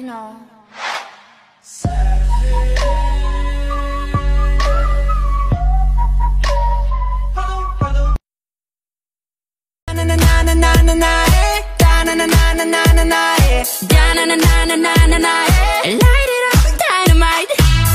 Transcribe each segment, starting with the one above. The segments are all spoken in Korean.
know. Light it up, dynamite.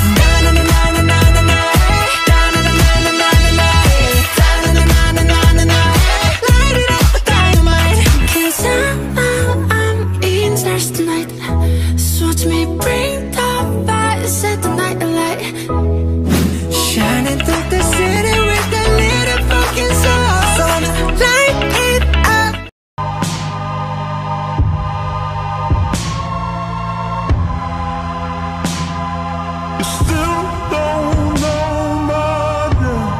Light it up, dynamite. 'Cause I'm in stars tonight. So watch me bring the fire, set the night alight. Shining through the city with that little fucking soul. So light it up. You still don't know my name,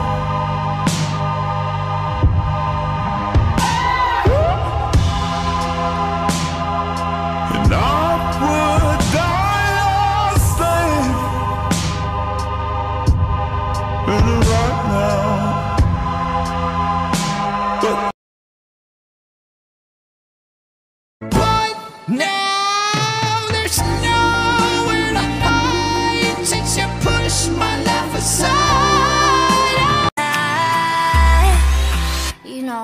and I would die a slave right now. But now there's nowhere to hide since you push my life aside. You know.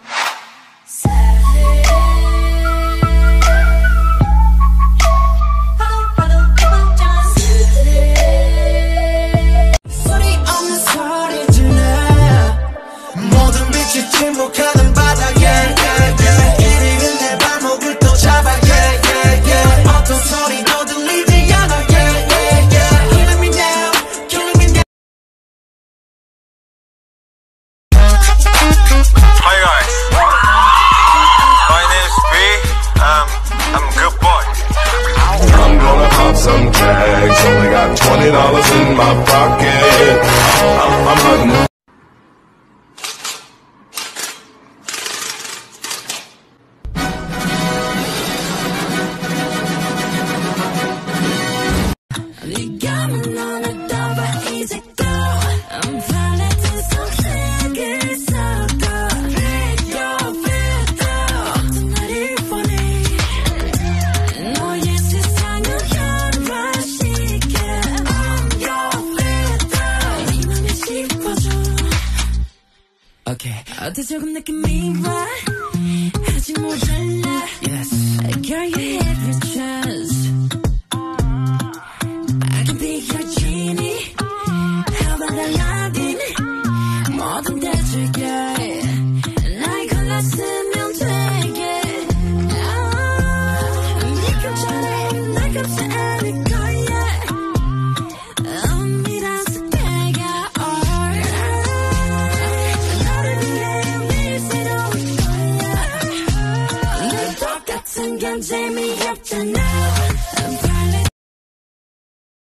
소리 없는 소리 질러 모든 빛이 침묵하는 바닥에 이리는 내 발목을 또 잡아 어떤 소리도 들리지 않아 Killing me now, killing me now. Hi guys, my name is B. I'm a good boy. I'm gonna pop some tags. Only got $20 in my pocket. I'm hunting. 네가만 너는 더봐 이제 go. I'm falling 속삭일 섞어. Break your filter. 어떤 날이 원해. 너의 세상을 현화시켜. I'm your filter. 네 맘에 씹어줘. Okay. 어때 조금 느낌이 와. 아직 모자라. Yes. Girl, you hit your chest. I can be your genie. How about Aladdin? 뭐든 대줄게. 나의 골랐으면 되게. 네 겹쳐내 날 겹쳐 않을 거야. 언니라서 내가 너를 위해 밀새로울 거야. 늘 똑같은 건 재미없잖아.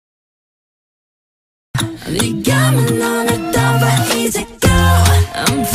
네가 만 너는 더봐 이제 go. I'm